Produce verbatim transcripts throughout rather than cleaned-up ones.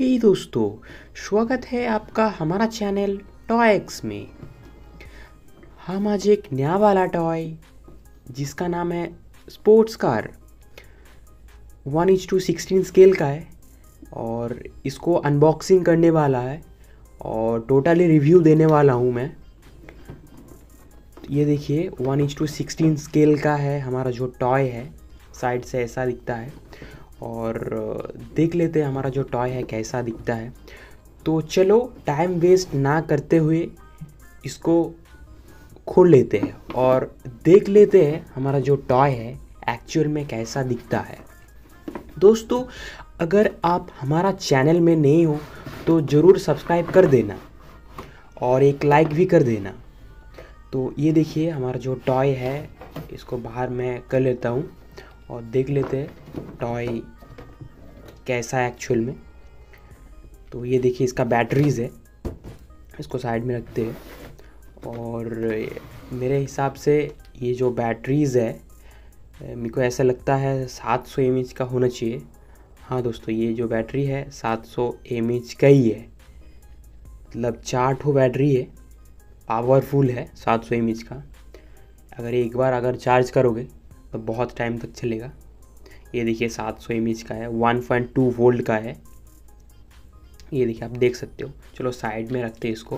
हे दोस्तों, स्वागत है आपका हमारा चैनल टॉयक्स में। हम आज एक नया वाला टॉय जिसका नाम है sports car one is to sixteen scale का है और इसको अनबॉक्सिंग करने वाला है और टोटली रिव्यू देने वाला हूँ मैं। ये देखिए one is to sixteen scale का है हमारा जो टॉय है, साइड से ऐसा दिखता है और देख लेते हैं हमारा जो टॉय है कैसा दिखता है। तो चलो टाइम वेस्ट ना करते हुए इसको खोल लेते हैं और देख लेते हैं हमारा जो टॉय है एक्चुअल में कैसा दिखता है। दोस्तों, अगर आप हमारा चैनल में नए हो तो ज़रूर सब्सक्राइब कर देना और एक लाइक भी कर देना। तो ये देखिए हमारा जो टॉय है, इसको बाहर मैं कर लेता हूँ और देख लेते हैं टॉय कैसा है एक्चुअल में। तो ये देखिए इसका बैटरीज़ है, इसको साइड में रखते हैं और मेरे हिसाब से ये जो बैटरीज़ है मेरे को ऐसा लगता है सात सौ एम एच का होना चाहिए। हाँ दोस्तों, ये जो बैटरी है सात सौ एम एच का ही है, मतलब चार ठो बैटरी है, पावरफुल है सात सौ एम एच का। अगर एक बार अगर चार्ज करोगे तो बहुत टाइम तक चलेगा। ये देखिए सात सौ एम एच का है, वन पॉइंट टू वोल्ट का है। ये देखिए आप देख सकते हो। चलो साइड में रखते हैं इसको।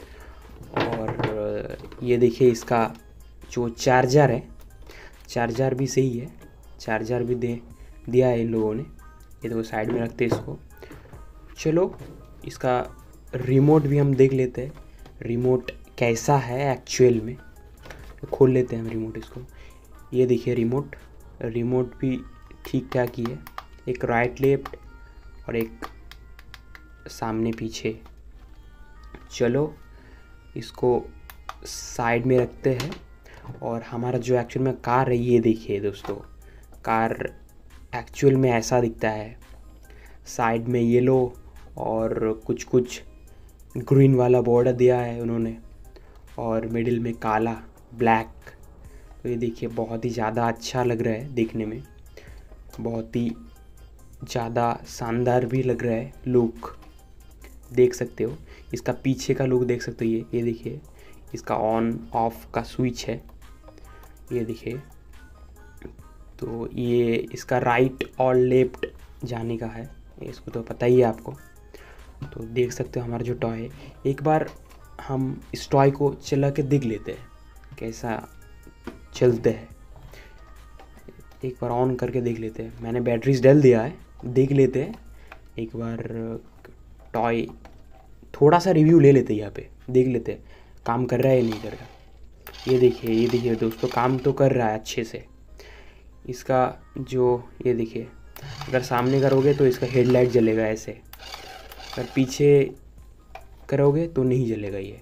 और ये देखिए इसका जो चार्जर है, चार्जर भी सही है, चार्जर भी दे दिया है इन लोगों ने। ये देखो साइड में रखते हैं इसको। चलो इसका रिमोट भी हम देख लेते हैं, रिमोट कैसा है एक्चुअल में। तो खोल लेते हैं हम रिमोट इसको। ये देखिए रिमोट रिमोट भी ठीक ठाक ही है, एक राइट लेफ्ट और एक सामने पीछे। चलो इसको साइड में रखते हैं और हमारा जो एक्चुअल में कार है ये देखिए दोस्तों, कार एक्चुअल में ऐसा दिखता है। साइड में येलो और कुछ कुछ ग्रीन वाला बॉर्डर दिया है उन्होंने और मिडिल में काला ब्लैक। तो ये देखिए बहुत ही ज़्यादा अच्छा लग रहा है देखने में, बहुत ही ज़्यादा शानदार भी लग रहा है लुक, देख सकते हो। इसका पीछे का लुक देख सकते हो। ये ये देखिए इसका ऑन ऑफ का स्विच है, ये देखिए। तो ये इसका राइट और लेफ्ट जाने का है, इसको तो पता ही है आपको। तो देख सकते हो हमारा जो टॉय है। एक बार हम इस टॉय को चला के देख लेते हैं कैसा चलते हैं, एक बार ऑन करके देख लेते हैं। मैंने बैटरीज डाल दिया है, देख लेते हैं एक बार टॉय। थोड़ा सा रिव्यू ले लेते हैं, यहाँ पे देख लेते हैं काम कर रहा है या नहीं कर रहा। ये देखिए ये देखिए दोस्तों, काम तो कर रहा है अच्छे से। इसका जो ये देखिए, अगर सामने करोगे तो इसका हेडलाइट जलेगा ऐसे, अगर पीछे करोगे तो नहीं जलेगा ये।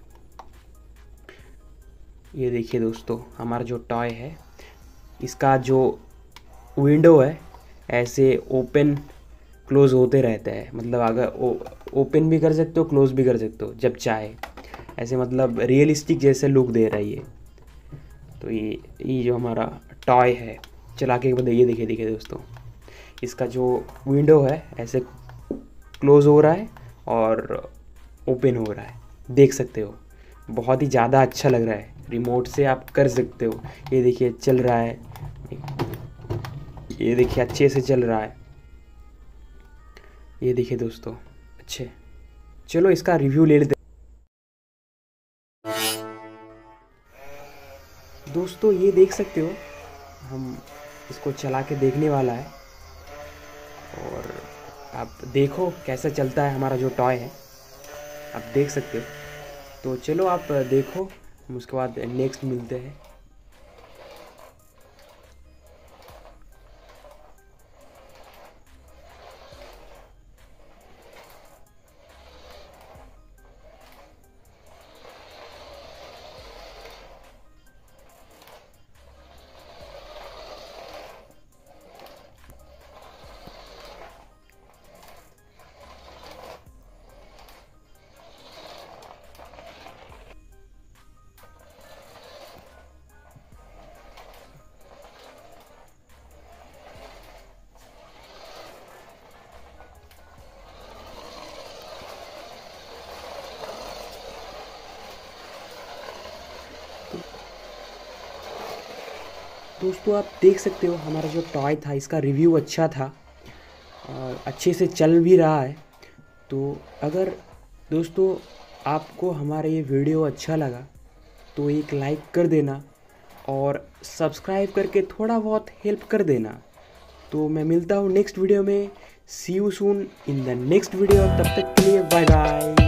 ये देखिए दोस्तों हमारा जो टॉय है, इसका जो विंडो है ऐसे ओपन क्लोज होते रहता है, मतलब अगर ओ, ओपन भी कर सकते हो क्लोज भी कर सकते हो जब चाहे, ऐसे मतलब रियलिस्टिक जैसे लुक दे रहा है ये। तो ये ये जो हमारा टॉय है चला के बताइए, ये देखिए देखिए दोस्तों, इसका जो विंडो है ऐसे क्लोज हो रहा है और ओपन हो रहा है, देख सकते हो। बहुत ही ज़्यादा अच्छा लग रहा है, रिमोट से आप कर सकते हो। ये देखिए चल रहा है, ये देखिए अच्छे से चल रहा है। ये देखिए दोस्तों अच्छे। चलो इसका रिव्यू ले लेते दोस्तों। ये देख सकते हो, हम इसको चला के देखने वाला है और आप देखो कैसा चलता है हमारा जो टॉय है, आप देख सकते हो। तो चलो आप देखो, हम उसके बाद नेक्स्ट मिलते हैं। दोस्तों आप देख सकते हो हमारा जो टॉय था इसका रिव्यू अच्छा था और अच्छे से चल भी रहा है। तो अगर दोस्तों आपको हमारा ये वीडियो अच्छा लगा तो एक लाइक कर देना और सब्सक्राइब करके थोड़ा बहुत हेल्प कर देना। तो मैं मिलता हूँ नेक्स्ट वीडियो में। See you soon in the next video. तब तक के लिए बाय बाय।